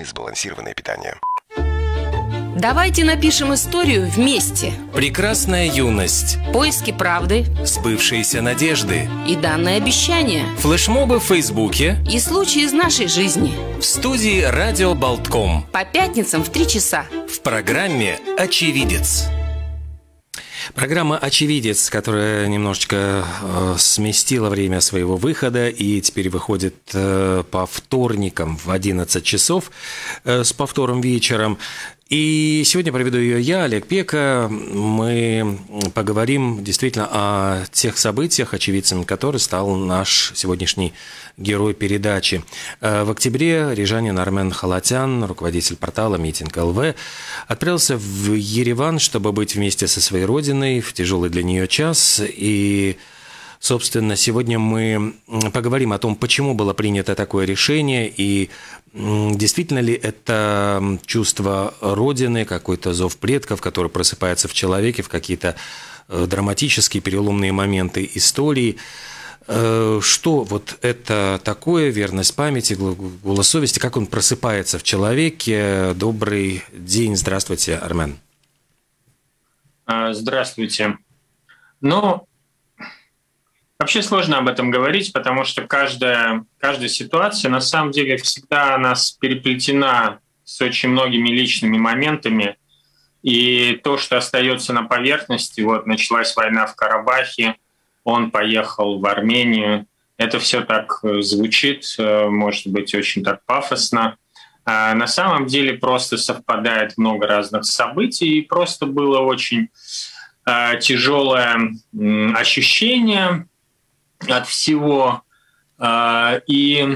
и сбалансированное питание. Давайте напишем историю вместе. Прекрасная юность, Поиски правды сбывшиеся надежды, и данное обещание. флешмобы в Фейсбуке, И случаи из нашей жизни. в студии «Радио Болтком» По пятницам в 3 часа. в программе «Очевидец». Программа «Очевидец», которая немножечко сместила время своего выхода и теперь выходит по вторникам в 11 часов с повтором вечером. И сегодня проведу ее я, Олег Пека. Мы поговорим действительно о тех событиях, очевидцем которых стал наш сегодняшний герой передачи. В октябре рижанин Армен Халатян, руководитель портала «Митинг ЛВ», отправился в Ереван, чтобы быть вместе со своей родиной в тяжелый для нее час. И, собственно, сегодня мы поговорим о том, почему было принято такое решение и действительно ли это чувство Родины, какой-то зов предков, который просыпается в человеке в какие-то драматические переломные моменты истории. Что вот это такое, верность памяти, голос совести, как он просыпается в человеке? Добрый день, здравствуйте, Армен. Здравствуйте. Вообще сложно об этом говорить, потому что каждая ситуация на самом деле всегда нас переплетена с очень многими личными моментами. И то, что остается на поверхности, вот началась война в Карабахе, он поехал в Армению. Это все так звучит, может быть, очень так пафосно. А на самом деле просто совпадает много разных событий, и просто было очень тяжелое ощущение от всего. И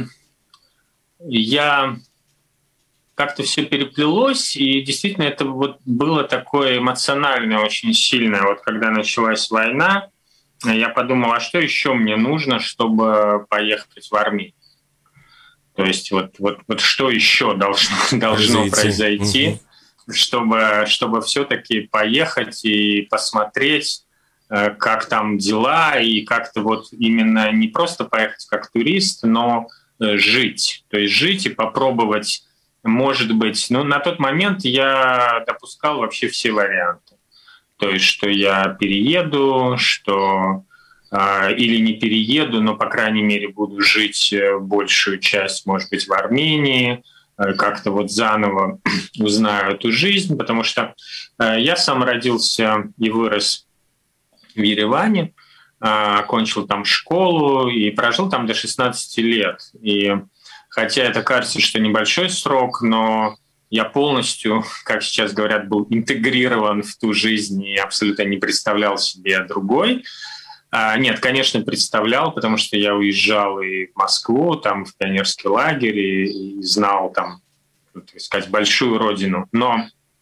я как-то все переплелось, и действительно это вот было такое эмоциональное, очень сильное. Вот когда началась война, я подумал, а что еще мне нужно, чтобы поехать в Армению? То есть вот что еще должно произойти, чтобы все-таки поехать и посмотреть, как там дела, и как-то вот именно не просто поехать как турист, но жить. То есть жить и попробовать, может быть, на тот момент я допускал вообще все варианты. То есть что я перееду, что или не перееду, но, по крайней мере, буду жить большую часть, может быть, в Армении, как-то вот заново узнаю эту жизнь, потому что я сам родился и вырос в Ереване, окончил там школу и прожил там до 16 лет. И хотя это кажется, что небольшой срок, но я полностью, как сейчас говорят, был интегрирован в ту жизнь и абсолютно не представлял себе другой. Нет, конечно, представлял, потому что я уезжал и в Москву, там в пионерский лагерь, и знал там, так сказать, большую родину. Но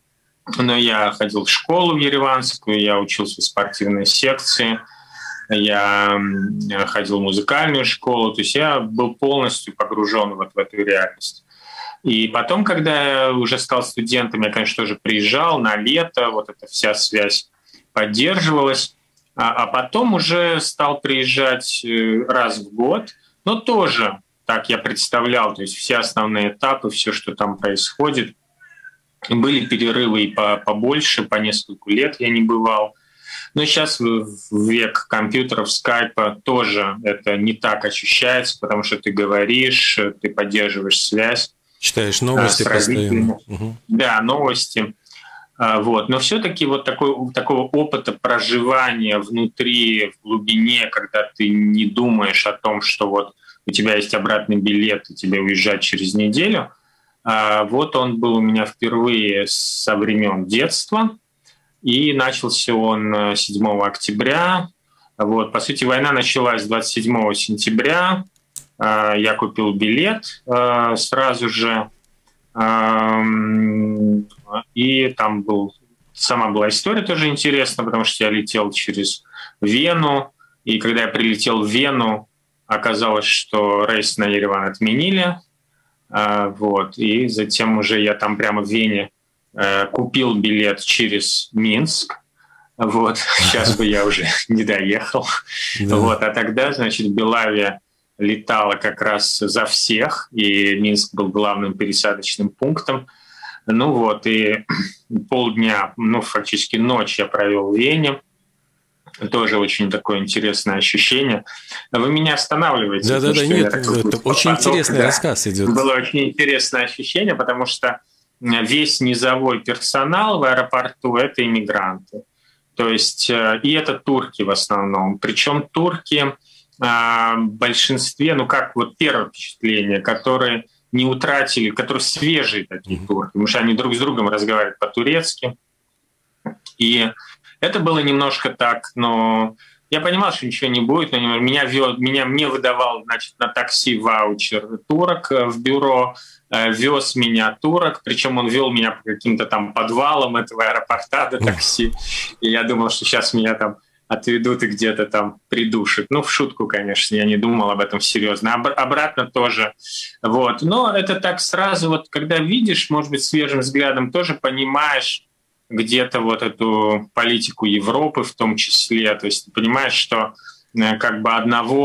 я ходил в школу в ереванскую, я учился в спортивной секции, я ходил в музыкальную школу, то есть я был полностью погружен вот в эту реальность. И потом, когда я уже стал студентом, я, конечно, тоже приезжал на лето, вот эта вся связь поддерживалась, а потом уже стал приезжать раз в год, но тоже так я представлял, то есть все основные этапы, все, что там происходит. Были перерывы и побольше, по несколько лет я не бывал. Но сейчас в век компьютеров, скайпа тоже это не так ощущается, потому что ты говоришь, ты поддерживаешь связь. Читаешь новости постоянно. Да, новости. Вот. Но все-таки вот такого опыта проживания внутри, в глубине, когда ты не думаешь о том, что вот у тебя есть обратный билет и тебе уезжать через неделю, вот он был у меня впервые со времен детства. И начался он 7 октября. Вот. По сути, война началась 27 сентября. Я купил билет сразу же. И там сама была история тоже интересна, потому что я летел через Вену. И когда я прилетел в Вену, оказалось, что рейс на Ереван отменили. Вот. И затем уже я там прямо в Вене купил билет через Минск. Вот. Сейчас бы я уже не доехал. Да. Вот. А тогда, значит, Белавия летала как раз за всех, и Минск был главным пересадочным пунктом. Ну вот, и полдня, ну фактически ночь я провел в Вене. Тоже очень такое интересное ощущение. Вы меня останавливаете. Да, нет, это очень интересный рассказ идет. Было очень интересное ощущение, потому что весь низовой персонал в аэропорту — это иммигранты. То есть, и это турки в основном. Причем турки в большинстве, ну как вот первое впечатление, которые не утратили, которые свежие такие турки, потому что они друг с другом разговаривают по-турецки. И это было немножко так, но я понимал, что ничего не будет. Но мне выдавал, значит, на такси ваучер турок в бюро, вез меня турок, причем он вел меня по каким-то там подвалам этого аэропорта до такси. И я думал, что сейчас меня там отведут и где-то там придушат. Ну, в шутку, конечно, я не думал об этом серьезно. Обратно тоже. Вот. Но это так сразу, вот когда видишь, может быть, свежим взглядом, тоже понимаешь где-то вот эту политику Европы в том числе. То есть ты понимаешь, что как бы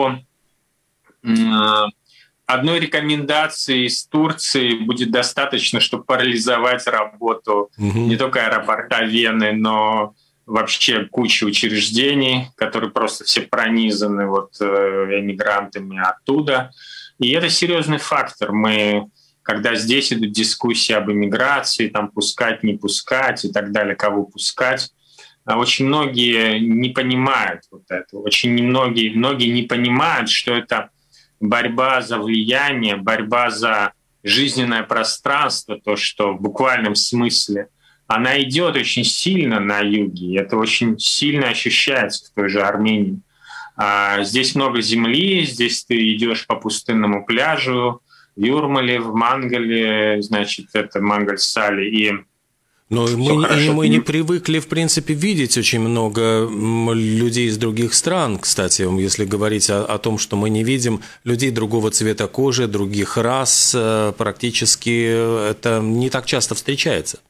одной рекомендации из Турции будет достаточно, чтобы парализовать работу не только аэропорта Вены, но вообще куча учреждений, которые просто все пронизаны вот эмигрантами оттуда. И это серьезный фактор. Когда здесь идут дискуссии об иммиграции, там пускать, не пускать и так далее, кого пускать, очень многие не понимают вот этого. Очень многие не понимают, что это борьба за влияние, борьба за жизненное пространство, то, что в буквальном смысле она идет очень сильно на юге, и это очень сильно ощущается в той же Армении. Здесь много земли, здесь ты идешь по пустынному пляжу, в Юрмале, в Мангале, значит, это Мангаль-Сали, и но мы не привыкли, в принципе, видеть очень много людей из других стран, кстати, если говорить о том, что мы не видим людей другого цвета кожи, других рас, практически это не так часто встречается.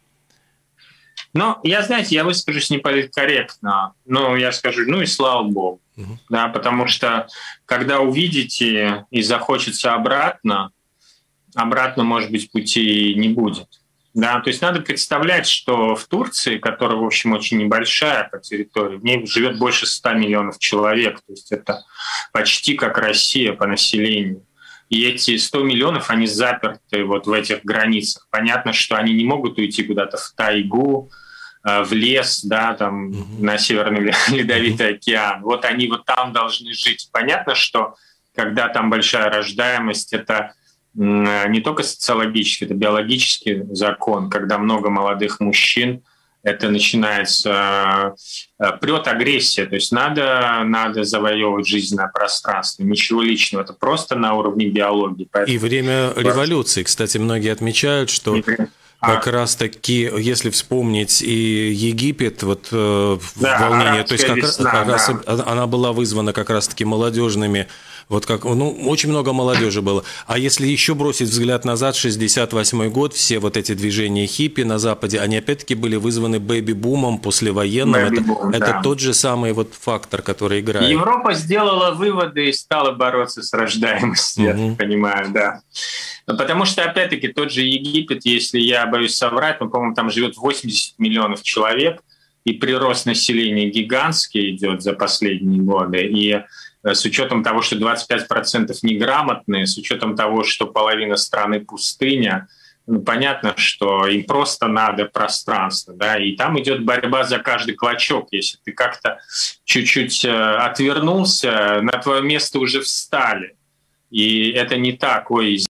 Ну, я выскажусь не политкорректно, но я скажу, ну и слава богу. Да, потому что когда увидите и захочется обратно, может быть, пути не будет. Да, то есть надо представлять, что в Турции, которая, в общем, очень небольшая по территории, в ней живет больше 100 миллионов человек, то есть это почти как Россия по населению. И эти 100 миллионов, они заперты вот в этих границах. Понятно, что они не могут уйти куда-то в тайгу, в лес, да, там, на Северный Ледовитый океан. Вот они вот там должны жить. Понятно, что когда там большая рождаемость, это не только социологический, это биологический закон. Когда много молодых мужчин, это начинается, прет агрессия. То есть надо завоевывать жизненное пространство. Ничего личного, это просто на уровне биологии. Поэтому... И время революции, кстати, многие отмечают, что как раз-таки, если вспомнить и Египет, вот волнение, то есть как раз она была вызвана как раз-таки молодежными, вот как, ну, очень много молодежи было. А если еще бросить взгляд назад, 68-й год, все вот эти движения хиппи на Западе, они опять-таки были вызваны бэби-бумом послевоенным. Это тот же самый вот фактор, который играет. Европа сделала выводы и стала бороться с рождаемостью, я понимаю, да. Потому что, опять-таки, тот же Египет, если я боюсь соврать, но, по-моему, там живет 80 миллионов человек, и прирост населения гигантский идет за последние годы. И с учетом того, что 25% неграмотные, с учетом того, что половина страны пустыня, ну, понятно, что им просто надо пространство, да, и там идет борьба за каждый клочок. Если ты как-то чуть-чуть отвернулся, на твое место уже встали. И это не так, ой,